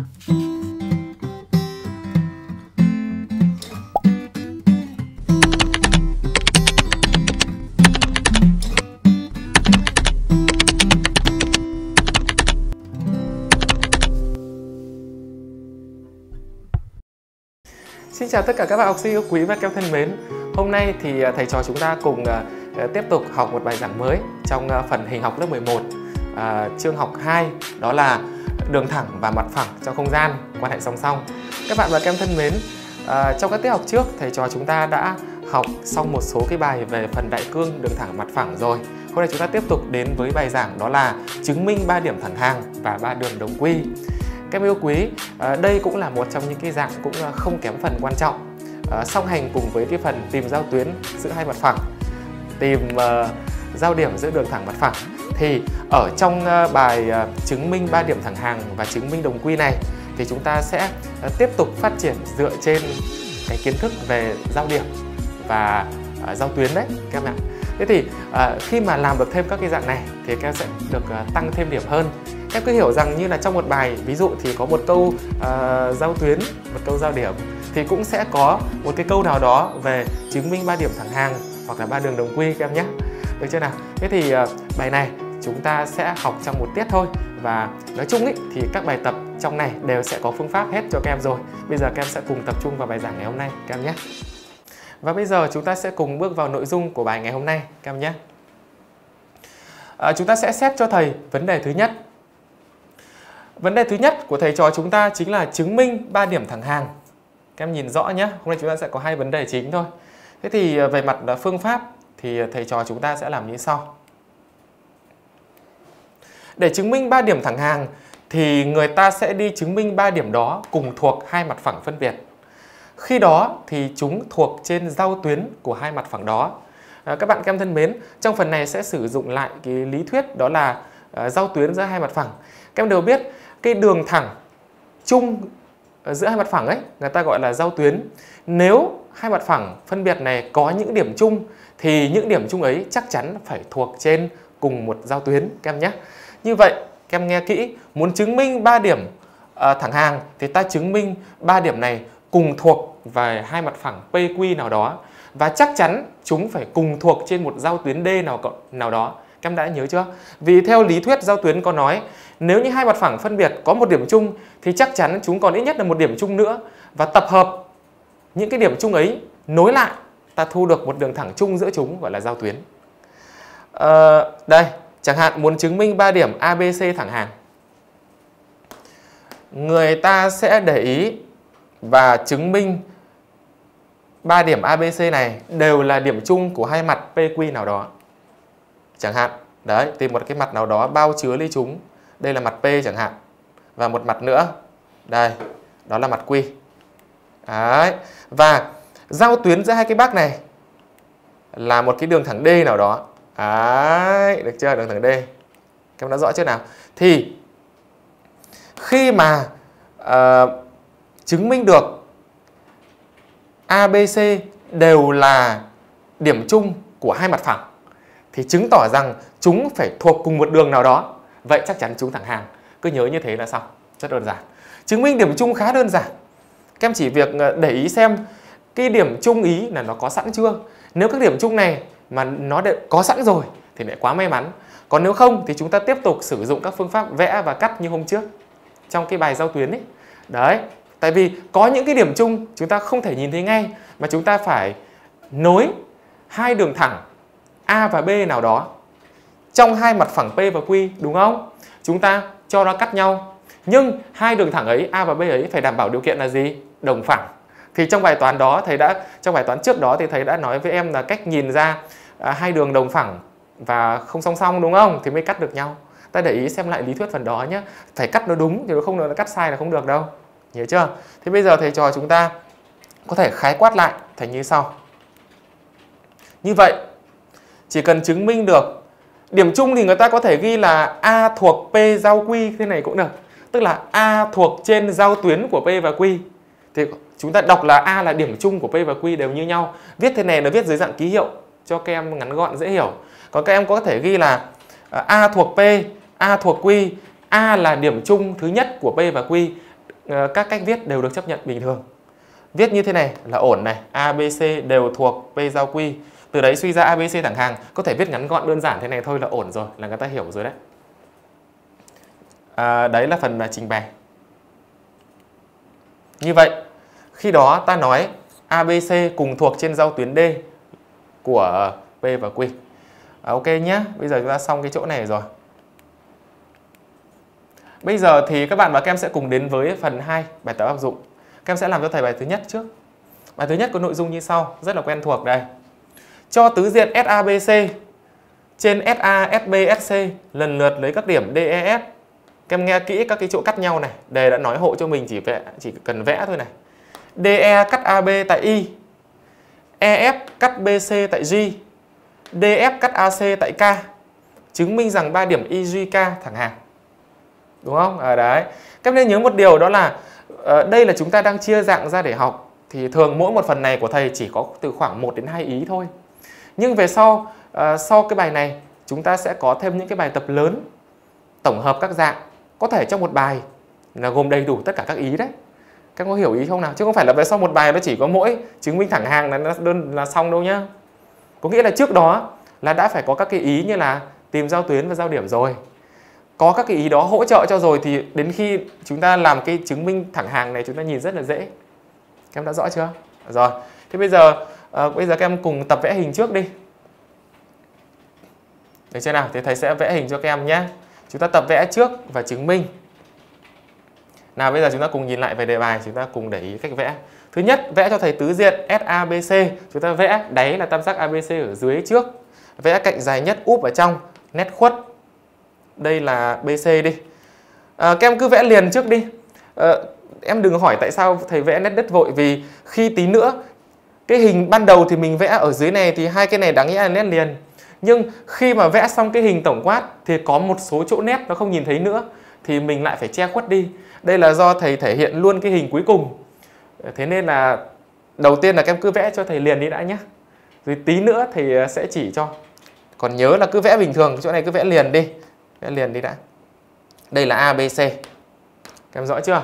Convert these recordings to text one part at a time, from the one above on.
Xin chào tất cả các bạn học sinh yêu quý và các em thân mến. Hôm nay thì thầy trò chúng ta cùng tiếp tục học một bài giảng mới trong phần hình học lớp 11, chương học 2, đó là đường thẳng và mặt phẳng trong không gian, quan hệ song song. Các bạn và các em thân mến, trong các tiết học trước thầy trò chúng ta đã học xong một số cái bài về phần đại cương, đường thẳng, mặt phẳng rồi. Hôm nay chúng ta tiếp tục đến với bài giảng đó là chứng minh 3 điểm thẳng hàng và 3 đường đồng quy. Các em yêu quý, đây cũng là một trong những cái dạng cũng không kém phần quan trọng, song hành cùng với cái phần tìm giao tuyến giữa hai mặt phẳng, tìm giao điểm giữa đường thẳng mặt phẳng. Thì ở trong bài chứng minh 3 điểm thẳng hàng và chứng minh đồng quy này thì chúng ta sẽ tiếp tục phát triển dựa trên cái kiến thức về giao điểm và giao tuyến đấy các em ạ. Thế thì khi mà làm được thêm các cái dạng này thì các em sẽ được tăng thêm điểm hơn. Em cứ hiểu rằng như là trong một bài ví dụ thì có một câu giao tuyến, một câu giao điểm, thì cũng sẽ có một cái câu nào đó về chứng minh 3 điểm thẳng hàng hoặc là 3 đường đồng quy các em nhé. Được chưa nào? Thế thì bài này chúng ta sẽ học trong một tiết thôi, và nói chung ý, thì các bài tập trong này đều sẽ có phương pháp hết cho các em rồi. Bây giờ các em sẽ cùng tập trung vào bài giảng ngày hôm nay các em nhé. Và bây giờ chúng ta sẽ cùng bước vào nội dung của bài ngày hôm nay các em nhé. Chúng ta sẽ xét cho thầy vấn đề thứ nhất. Vấn đề thứ nhất của thầy trò chúng ta chính là chứng minh 3 điểm thẳng hàng. Các em nhìn rõ nhé, hôm nay chúng ta sẽ có 2 vấn đề chính thôi. Thế thì về mặt phương pháp thì thầy trò chúng ta sẽ làm như sau. Để chứng minh 3 điểm thẳng hàng thì người ta sẽ đi chứng minh 3 điểm đó cùng thuộc hai mặt phẳng phân biệt. Khi đó thì chúng thuộc trên giao tuyến của hai mặt phẳng đó. Các bạn các em thân mến, trong phần này sẽ sử dụng lại cái lý thuyết đó là giao tuyến giữa hai mặt phẳng. Các em đều biết cái đường thẳng chung giữa hai mặt phẳng ấy, người ta gọi là giao tuyến. Nếu hai mặt phẳng phân biệt này có những điểm chung thì những điểm chung ấy chắc chắn phải thuộc trên cùng một giao tuyến các em nhé. Như vậy các em nghe kỹ, muốn chứng minh 3 điểm thẳng hàng thì ta chứng minh 3 điểm này cùng thuộc về hai mặt phẳng PQ nào đó, và chắc chắn chúng phải cùng thuộc trên một giao tuyến D nào đó. Các em đã nhớ chưa? Vì theo lý thuyết giao tuyến có nói, nếu như hai mặt phẳng phân biệt có một điểm chung thì chắc chắn chúng còn ít nhất là một điểm chung nữa, và tập hợp những cái điểm chung ấy nối lại, ta thu được một đường thẳng chung giữa chúng, gọi là giao tuyến. Đây, chẳng hạn muốn chứng minh 3 điểm ABC thẳng hàng, người ta sẽ để ý và chứng minh 3 điểm ABC này đều là điểm chung của hai mặt PQ nào đó. Chẳng hạn, đấy, tìm một cái mặt nào đó bao chứa lấy chúng. Đây là mặt P chẳng hạn. Và một mặt nữa, đây, đó là mặt Q. Đấy. Và giao tuyến giữa hai cái bắc này là một cái đường thẳng D nào đó. Đấy, được chưa? Đường thẳng D. Các em đã rõ chưa nào? Thì khi mà chứng minh được ABC đều là điểm chung của hai mặt phẳng thì chứng tỏ rằng chúng phải thuộc cùng một đường nào đó. Vậy chắc chắn chúng thẳng hàng. Cứ nhớ như thế là xong. Rất đơn giản. Chứng minh điểm chung khá đơn giản. Các em chỉ việc để ý xem cái điểm chung ý là nó có sẵn chưa. Nếu các điểm chung này mà nó có sẵn rồi thì lại quá may mắn. Còn nếu không thì chúng ta tiếp tục sử dụng các phương pháp vẽ và cắt như hôm trước trong cái bài giao tuyến ấy. Đấy. Tại vì có những cái điểm chung chúng ta không thể nhìn thấy ngay, mà chúng ta phải nối hai đường thẳng A và B nào đó trong hai mặt phẳng P và Q, đúng không? Chúng ta cho nó cắt nhau. Nhưng hai đường thẳng ấy, A và B ấy, phải đảm bảo điều kiện là gì? Đồng phẳng. Thì trong bài toán đó trong bài toán trước đó thì thầy đã nói với em là cách nhìn ra hai đường đồng phẳng và không song song, đúng không? Thì mới cắt được nhau. Ta để ý xem lại lý thuyết phần đó nhé. Phải cắt nó đúng, chứ không nó cắt sai là không được đâu. Nhớ chưa? Thế bây giờ thầy trò chúng ta có thể khái quát lại thành như sau. Như vậy, chỉ cần chứng minh được điểm chung thì người ta có thể ghi là A thuộc P giao Q, thế này cũng được. Tức là A thuộc trên giao tuyến của P và Q. Thì chúng ta đọc là A là điểm chung của P và Q đều như nhau. Viết thế này là viết dưới dạng ký hiệu cho các em ngắn gọn dễ hiểu. Còn các em có thể ghi là A thuộc P, A thuộc Q, A là điểm chung thứ nhất của P và Q. các cách viết đều được chấp nhận bình thường. Viết như thế này là ổn này, ABC đều thuộc P giao Q. Từ đấy suy ra ABC thẳng hàng, có thể viết ngắn gọn đơn giản thế này thôi là ổn rồi, là người ta hiểu rồi đấy. Đấy là phần trình bày. Như vậy, khi đó ta nói ABC cùng thuộc trên giao tuyến D của P và Q. Ok nhé, bây giờ chúng ta xong cái chỗ này rồi. Bây giờ thì các bạn và các em sẽ cùng đến với phần 2, bài tập áp dụng. Các em sẽ làm cho thầy bài thứ nhất trước. Bài thứ nhất có nội dung như sau, rất là quen thuộc đây. Cho tứ diện SABC trên SA, SB, SC lần lượt lấy các điểm DEF. Các em nghe kỹ các cái chỗ cắt nhau này. Đề đã nói hộ cho mình chỉ cần vẽ thôi này. DE cắt AB tại Y, EF cắt BC tại G, DF cắt AC tại K. Chứng minh rằng 3 điểm YK thẳng hàng. Đúng không? Đấy. Các em nên nhớ một điều đó là đây là chúng ta đang chia dạng ra để học. Thì thường mỗi một phần này của thầy chỉ có từ khoảng 1 đến 2 ý thôi. Nhưng về sau, sau cái bài này chúng ta sẽ có thêm những cái bài tập lớn tổng hợp các dạng. Có thể trong một bài là gồm đầy đủ tất cả các ý đấy. Các có hiểu ý không nào? Chứ không phải là về sau một bài nó chỉ có mỗi chứng minh thẳng hàng là xong đâu nhá. Có nghĩa là trước đó là đã phải có các cái ý như là tìm giao tuyến và giao điểm rồi. Có các cái ý đó hỗ trợ cho rồi thì đến khi chúng ta làm cái chứng minh thẳng hàng này chúng ta nhìn rất là dễ. Các em đã rõ chưa? Rồi. Thế bây giờ các em cùng tập vẽ hình trước đi. Được chưa nào? Thì thầy sẽ vẽ hình cho các em nhé. Chúng ta tập vẽ trước và chứng minh. Nào bây giờ chúng ta cùng nhìn lại về đề bài, chúng ta cùng để ý cách vẽ. Thứ nhất, vẽ cho thầy tứ diện SABC. Chúng ta vẽ đáy là tam giác ABC ở dưới trước. Vẽ cạnh dài nhất úp ở trong, nét khuất. Đây là BC đi. Các em cứ vẽ liền trước đi. Em đừng hỏi tại sao thầy vẽ nét đất vội, vì khi tí nữa cái hình ban đầu thì mình vẽ ở dưới này thì hai cái này đáng nghĩa là nét liền. Nhưng khi mà vẽ xong cái hình tổng quát thì có một số chỗ nét nó không nhìn thấy nữa thì mình lại phải che khuất đi. Đây là do thầy thể hiện luôn cái hình cuối cùng. Thế nên là đầu tiên là các em cứ vẽ cho thầy liền đi đã nhé. Rồi tí nữa thầy sẽ chỉ cho. Còn nhớ là cứ vẽ bình thường, chỗ này cứ vẽ liền đi. Vẽ liền đi đã. Đây là ABC. Các em rõ chưa?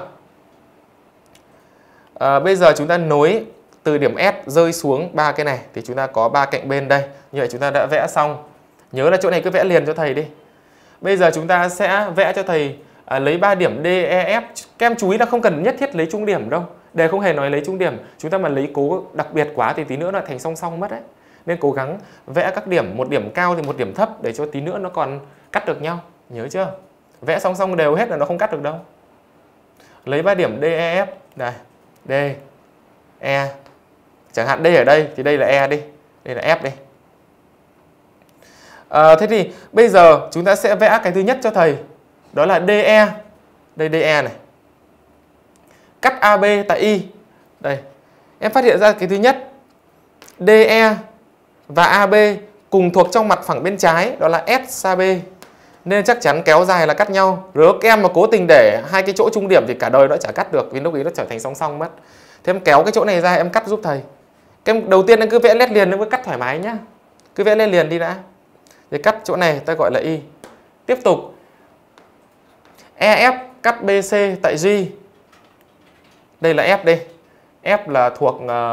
Bây giờ chúng ta nối từ điểm S rơi xuống ba cái này thì chúng ta có ba cạnh bên đây. Như vậy chúng ta đã vẽ xong. Nhớ là chỗ này cứ vẽ liền cho thầy đi. Bây giờ chúng ta sẽ vẽ cho thầy lấy 3 điểm DEF. Các em chú ý là không cần nhất thiết lấy trung điểm đâu. Đề không hề nói lấy trung điểm. Chúng ta mà lấy cố đặc biệt quá thì tí nữa nó thành song song mất đấy. Nên cố gắng vẽ các điểm, một điểm cao thì một điểm thấp để cho tí nữa nó còn cắt được nhau. Nhớ chưa? Vẽ song song đều hết là nó không cắt được đâu. Lấy 3 điểm DEF. Đây. D, E. Chẳng hạn D ở đây thì đây là E đi. Đây là F đi. Thế thì bây giờ chúng ta sẽ vẽ cái thứ nhất cho thầy. Đó là DE. Đây DE này. Cắt AB tại Y. Đây. Em phát hiện ra cái thứ nhất. DE và AB cùng thuộc trong mặt phẳng bên trái. Đó là SAB. Nên chắc chắn kéo dài là cắt nhau. Rồi các em mà cố tình để hai cái chỗ trung điểm thì cả đời nó chả cắt được, vì lúc ấy nó trở thành song song mất. Thế em kéo cái chỗ này ra em cắt giúp thầy. Cái em đầu tiên em cứ vẽ nét liền, nó mới cắt thoải mái nhá. Cứ vẽ nét liền đi đã. Rồi cắt chỗ này ta gọi là Y. Tiếp tục EF cắt BC tại G. Đây là F đây. F là thuộc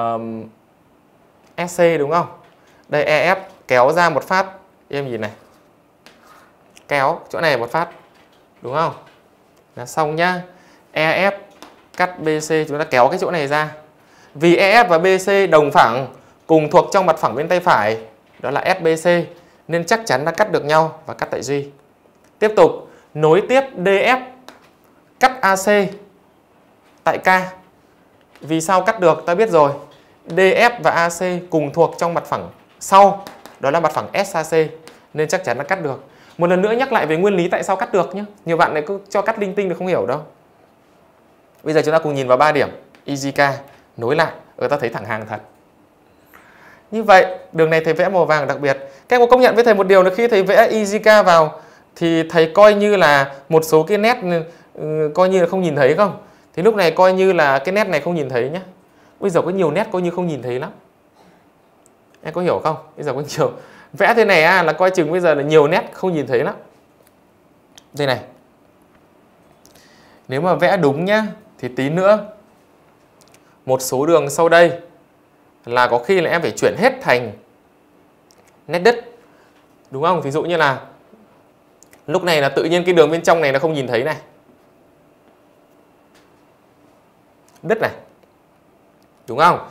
SC đúng không? Đây EF kéo ra một phát. Em nhìn này. Kéo chỗ này một phát. Đúng không? Là xong nhá. EF cắt BC, chúng ta kéo cái chỗ này ra. Vì EF và BC đồng phẳng, cùng thuộc trong mặt phẳng bên tay phải, đó là SBC, nên chắc chắn là cắt được nhau và cắt tại G. Tiếp tục nối tiếp DF cắt AC tại K. Vì sao cắt được ta biết rồi. DF và AC cùng thuộc trong mặt phẳng sau, đó là mặt phẳng SAC, nên chắc chắn là cắt được. Một lần nữa nhắc lại về nguyên lý tại sao cắt được nhé. Nhiều bạn này cứ cho cắt linh tinh thì không hiểu đâu. Bây giờ chúng ta cùng nhìn vào 3 điểm YK nối lại. Ta thấy thẳng hàng thật. Như vậy đường này thầy vẽ màu vàng đặc biệt. Các em có công nhận với thầy một điều là khi thầy vẽ YK vào thì thầy coi như là một số cái nét coi như là không nhìn thấy không? Thì lúc này coi như là cái nét này không nhìn thấy nhé. Bây giờ có nhiều nét coi như không nhìn thấy lắm. Em có hiểu không? Bây giờ có nhiều vẽ thế này là coi chừng bây giờ là nhiều nét không nhìn thấy lắm. Đây này. Nếu mà vẽ đúng nhá thì tí nữa một số đường sau đây là có khi là em phải chuyển hết thành nét đứt, đúng không? Ví dụ như là lúc này là tự nhiên cái đường bên trong này nó không nhìn thấy này, đứt này, đúng không?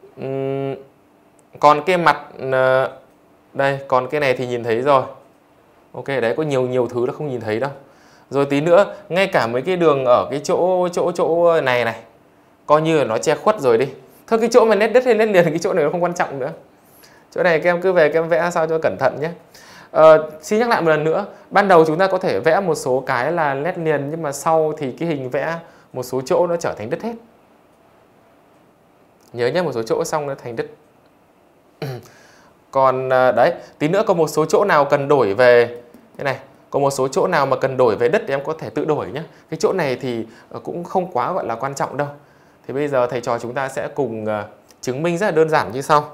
Còn cái mặt đây, còn cái này thì nhìn thấy rồi. Ok, đấy, có nhiều thứ nó không nhìn thấy đâu. Rồi tí nữa ngay cả mấy cái đường ở cái chỗ này này coi như là nó che khuất rồi đi. Thôi cái chỗ mà nét đứt hay nét liền, cái chỗ này nó không quan trọng nữa. Chỗ này các em cứ về các em vẽ sao cho cẩn thận nhé. Xin nhắc lại một lần nữa, ban đầu chúng ta có thể vẽ một số cái là nét liền, nhưng mà sau thì cái hình vẽ một số chỗ nó trở thành đứt hết. Nhớ nhé, một số chỗ xong nó thành đứt. Còn đấy, tí nữa có một số chỗ nào cần đổi về thế này, có một số chỗ nào mà cần đổi về đất thì em có thể tự đổi nhé. Cái chỗ này thì cũng không quá gọi là quan trọng đâu. Thì bây giờ thầy trò chúng ta sẽ cùng chứng minh rất là đơn giản như sau.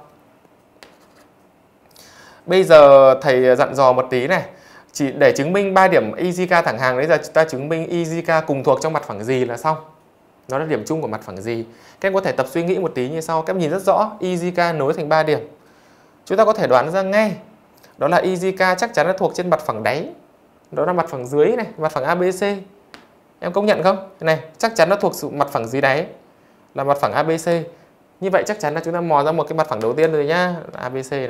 Bây giờ thầy dặn dò một tí này, chỉ để chứng minh 3 điểm EZK thẳng hàng đấy, giờ chúng ta chứng minh EZK cùng thuộc trong mặt phẳng gì là xong. Nó là điểm chung của mặt phẳng gì. Các em có thể tập suy nghĩ một tí như sau. Các em nhìn rất rõ EZK nối thành 3 điểm. Chúng ta có thể đoán ra ngay, đó là EZK chắc chắn là thuộc trên mặt phẳng đáy. Đó là mặt phẳng dưới này, mặt phẳng ABC. Em công nhận không? Cái này chắc chắn nó thuộc sự mặt phẳng dưới đáy là mặt phẳng ABC. Như vậy chắc chắn là chúng ta mò ra một cái mặt phẳng đầu tiên rồi nhá, ABC này.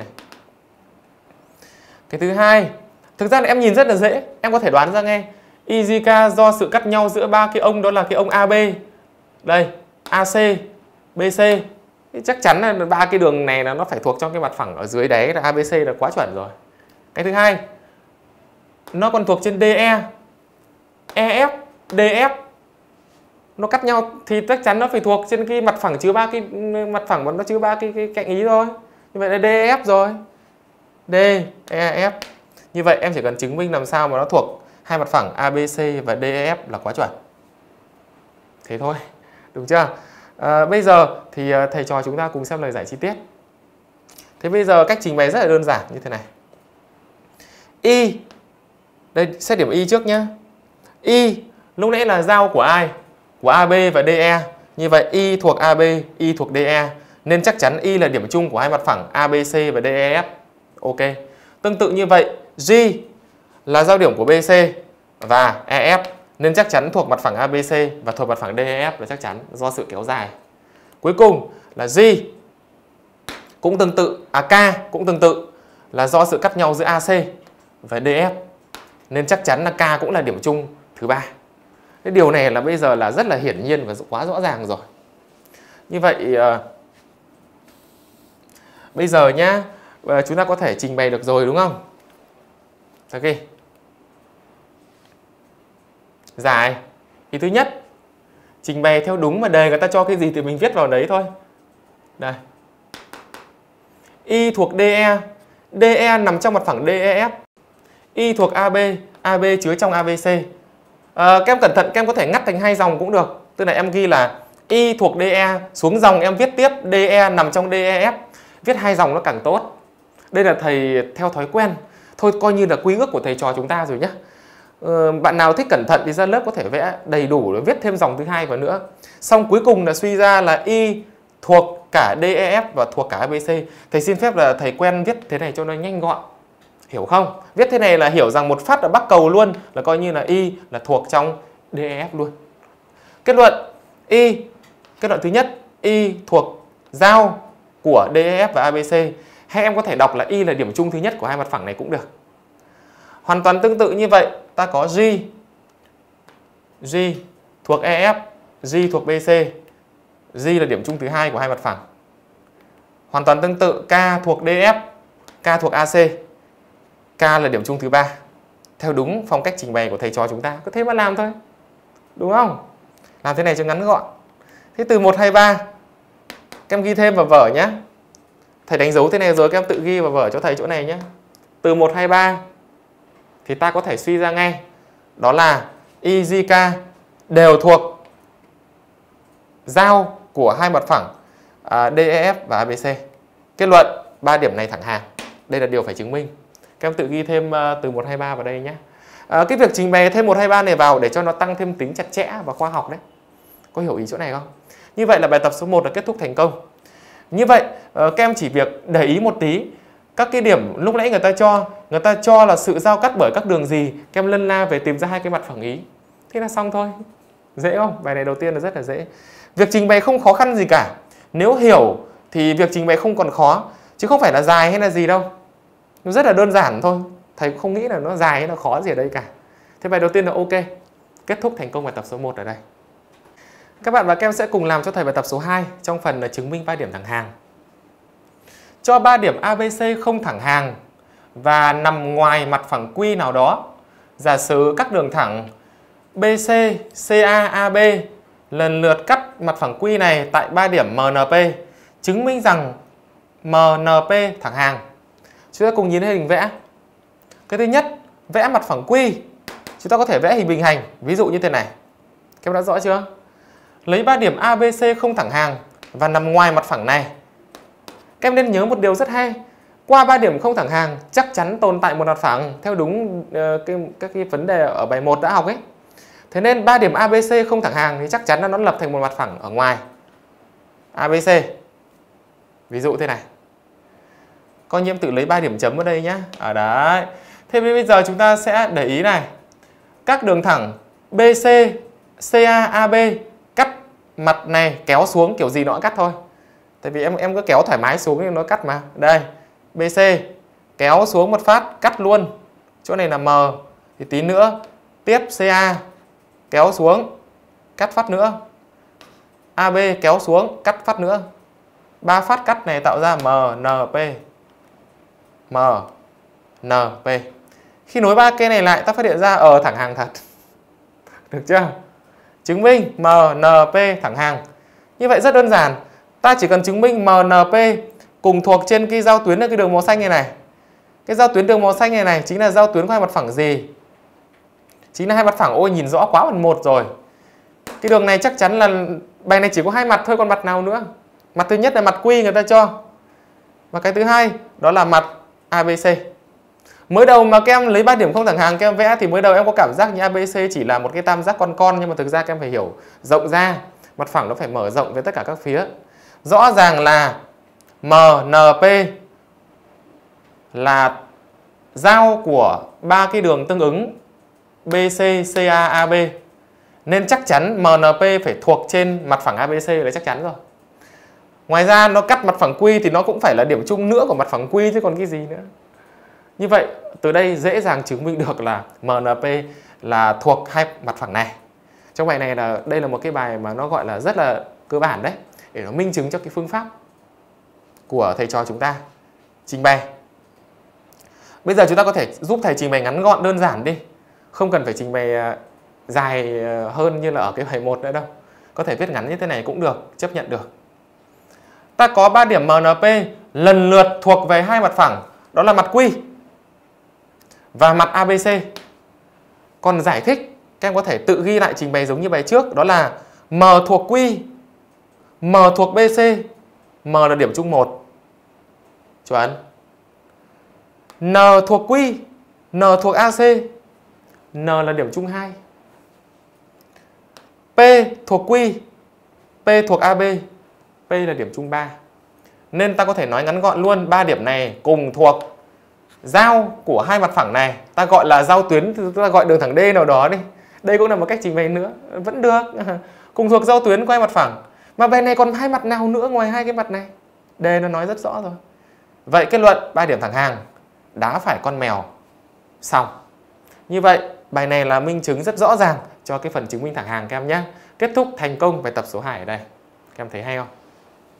Cái thứ hai, thực ra là em nhìn rất là dễ, em có thể đoán ra ngay. EZK do sự cắt nhau giữa 3 cái ông, đó là cái ông AB, đây, AC, BC. Thì chắc chắn là 3 cái đường này là nó phải thuộc trong cái mặt phẳng ở dưới đáy là ABC, là quá chuẩn rồi. Cái thứ hai, nó còn thuộc trên DE, EF, DF. Nó cắt nhau thì chắc chắn nó phải thuộc trên cái mặt phẳng chứa 3 cái mặt phẳng mà nó chứa 3 cái cạnh ý thôi. Như vậy là DEF rồi. D, EF. Như vậy em chỉ cần chứng minh làm sao mà nó thuộc hai mặt phẳng ABC và DEF là quá chuẩn. Thế thôi, đúng chưa? Bây giờ thì thầy trò chúng ta cùng xem lời giải chi tiết. Thế bây giờ cách trình bày rất là đơn giản như thế này. Y, đây xét điểm Y trước nhé. Y lúc nãy là giao của ai? Của AB và DE. Như vậy Y thuộc AB, Y thuộc DE. Nên chắc chắn Y là điểm chung của hai mặt phẳng ABC và DEF. Ok. Tương tự như vậy, G là giao điểm của BC và EF. Nên chắc chắn thuộc mặt phẳng ABC và thuộc mặt phẳng DEF là chắc chắn do sự kéo dài. Cuối cùng là G cũng tương tự, K cũng tương tự là do sự cắt nhau giữa AC và DF. Nên chắc chắn là K cũng là điểm chung thứ ba. Cái điều này là bây giờ là rất là hiển nhiên và quá rõ ràng rồi. Như vậy bây giờ nhá, chúng ta có thể trình bày được rồi đúng không? Ok. Giải. Ý thứ nhất, trình bày theo đúng mà đề người ta cho cái gì thì mình viết vào đấy thôi. Đây. Y thuộc DE, DE nằm trong mặt phẳng DEF. Y thuộc AB, AB chứa trong ABC. Các em cẩn thận, các em có thể ngắt thành 2 dòng cũng được. Tức là em ghi là Y thuộc DE, xuống dòng em viết tiếp DE nằm trong DEF. Viết 2 dòng nó càng tốt. Đây là thầy theo thói quen. Thôi coi như là quy ước của thầy trò chúng ta rồi nhé. Bạn nào thích cẩn thận thì ra lớp có thể vẽ đầy đủ rồi viết thêm dòng thứ hai vào nữa. Xong cuối cùng là suy ra là Y thuộc cả DEF và thuộc cả ABC. Thầy xin phép là thầy quen viết thế này cho nó nhanh gọn. Hiểu không? Viết thế này là hiểu rằng một phát là bắc cầu luôn, là coi như là Y là thuộc trong DEF luôn. Kết luận Y, kết luận thứ nhất, Y thuộc giao của DEF và ABC. Hay em có thể đọc là Y là điểm chung thứ nhất của hai mặt phẳng này cũng được. Hoàn toàn tương tự như vậy, ta có G, G thuộc EF, G thuộc BC. G là điểm chung thứ hai của hai mặt phẳng. Hoàn toàn tương tự, K thuộc DF, K thuộc AC. K là điểm chung thứ ba. Theo đúng phong cách trình bày của thầy trò chúng ta, cứ thế mà làm thôi. Đúng không? Làm thế này cho ngắn gọn. Thế từ 1, 2, 3 các em ghi thêm vào vở nhé. Thầy đánh dấu thế này rồi, các em tự ghi vào vở cho thầy chỗ này nhé. Từ 1, 2, 3 thì ta có thể suy ra ngay, đó là EZK đều thuộc giao của hai mặt phẳng DEF và ABC. Kết luận 3 điểm này thẳng hàng. Đây là điều phải chứng minh. Các em tự ghi thêm từ 1, 2, 3 vào đây nhé. Cái việc trình bày thêm 1, 2, 3 này vào để cho nó tăng thêm tính chặt chẽ và khoa học đấy. Có hiểu ý chỗ này không? Như vậy là bài tập số 1 là kết thúc thành công. Như vậy các em chỉ việc để ý một tí. Các cái điểm lúc nãy người ta cho là sự giao cắt bởi các đường gì, các em lân la về tìm ra hai cái mặt phẳng ý. Thế là xong thôi. Dễ không? Bài này đầu tiên là rất là dễ. Việc trình bày không khó khăn gì cả. Nếu hiểu thì việc trình bày không còn khó, chứ không phải là dài hay là gì đâu. Nó rất là đơn giản thôi. Thầy cũng không nghĩ là nó dài hay nó khó gì ở đây cả. Thế bài đầu tiên là ok. Kết thúc thành công bài tập số 1 ở đây. Các bạn và các em sẽ cùng làm cho thầy bài tập số 2 trong phần là chứng minh 3 điểm thẳng hàng. Cho 3 điểm ABC không thẳng hàng và nằm ngoài mặt phẳng Q nào đó. Giả sử các đường thẳng BC, CA, AB lần lượt cắt mặt phẳng Q này tại 3 điểm MNP. Chứng minh rằng MNP thẳng hàng. Chúng ta cùng nhìn thấy hình vẽ. Cái thứ nhất, vẽ mặt phẳng Q. Chúng ta có thể vẽ hình bình hành, ví dụ như thế này. Các em đã rõ chưa? Lấy 3 điểm ABC không thẳng hàng và nằm ngoài mặt phẳng này. Các em nên nhớ một điều rất hay. Qua 3 điểm không thẳng hàng chắc chắn tồn tại một mặt phẳng theo đúng các cái vấn đề ở bài 1 đã học ấy. Thế nên 3 điểm ABC không thẳng hàng thì chắc chắn là nó lập thành một mặt phẳng ở ngoài ABC. Ví dụ thế này. Coi như em tự lấy 3 điểm chấm ở đây nhé. Ở đấy. Thế bây giờ chúng ta sẽ để ý này. Các đường thẳng BC, CA, AB cắt mặt này kéo xuống kiểu gì nó cũng cắt thôi. Tại vì em cứ kéo thoải mái xuống thì nó cắt mà. Đây, BC kéo xuống một phát cắt luôn. Chỗ này là M. Thì tí nữa tiếp CA kéo xuống cắt phát nữa. AB kéo xuống cắt phát nữa. 3 phát cắt này tạo ra MNP. MNP. Khi nối 3 cây này lại ta phát hiện ra thẳng hàng thật. Được chưa? Chứng minh MNP thẳng hàng. Như vậy rất đơn giản. Ta chỉ cần chứng minh MNP cùng thuộc trên cái giao tuyến ở cái đường màu xanh này này. Cái giao tuyến đường màu xanh này chính là giao tuyến của hai mặt phẳng gì? Chính là hai mặt phẳng. Ôi nhìn rõ quá phần 1 rồi. Cái đường này chắc chắn là bài này chỉ có 2 mặt thôi, còn mặt nào nữa? Mặt thứ nhất là mặt Q người ta cho. Và cái thứ hai đó là mặt ABC. Mới đầu mà các em lấy 3 điểm không thẳng hàng các em vẽ thì mới đầu em có cảm giác như ABC chỉ là một cái tam giác con, nhưng mà thực ra các em phải hiểu rộng ra, mặt phẳng nó phải mở rộng với tất cả các phía. Rõ ràng là MNP là giao của 3 cái đường tương ứng BC, CA, AB. Nên chắc chắn MNP phải thuộc trên mặt phẳng ABC là chắc chắn rồi. Ngoài ra nó cắt mặt phẳng Q thì nó cũng phải là điểm chung nữa của mặt phẳng Q chứ còn cái gì nữa. Như vậy từ đây dễ dàng chứng minh được là MNP là thuộc hai mặt phẳng này. Trong bài này là đây là một cái bài mà nó gọi là rất là cơ bản đấy, để nó minh chứng cho cái phương pháp của thầy trò chúng ta trình bày. Bây giờ chúng ta có thể giúp thầy trình bày ngắn gọn đơn giản đi. Không cần phải trình bày dài hơn như là ở cái bài 1 nữa đâu. Có thể viết ngắn như thế này cũng được, chấp nhận được. Ta có 3 điểm MNP lần lượt thuộc về hai mặt phẳng, đó là mặt Q và mặt ABC. Còn giải thích, các em có thể tự ghi lại trình bày giống như bài trước, đó là M thuộc Q, M thuộc BC, M là điểm chung 1. Chuẩn. N thuộc Q, N thuộc AC, N là điểm chung 2. P thuộc Q, P thuộc AB, P là điểm chung 3. Nên ta có thể nói ngắn gọn luôn, 3 điểm này cùng thuộc giao của hai mặt phẳng này. Ta gọi là giao tuyến, ta gọi đường thẳng D nào đó đi. Đây cũng là một cách trình bày nữa, vẫn được. Cùng thuộc giao tuyến của hai mặt phẳng. Mà bên này còn hai mặt nào nữa ngoài hai cái mặt này? Đây nó nói rất rõ rồi. Vậy kết luận 3 điểm thẳng hàng, đá phải con mèo. Xong. Như vậy bài này là minh chứng rất rõ ràng cho cái phần chứng minh thẳng hàng các em nhé. Kết thúc thành công bài tập số 2 ở đây. Các em thấy hay không?